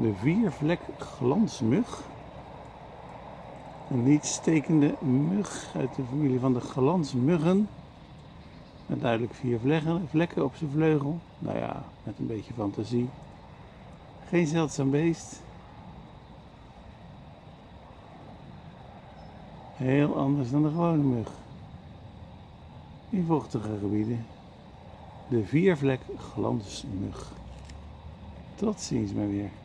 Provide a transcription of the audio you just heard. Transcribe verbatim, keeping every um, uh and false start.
De viervlek glansmug. Een niet stekende mug uit de familie van de glansmuggen. Met duidelijk vier vlekken, vlekken op zijn vleugel. Nou ja, met een beetje fantasie. Geen zeldzaam beest. Heel anders dan de gewone mug. In vochtige gebieden. De viervlek glansmug. Tot ziens maar weer.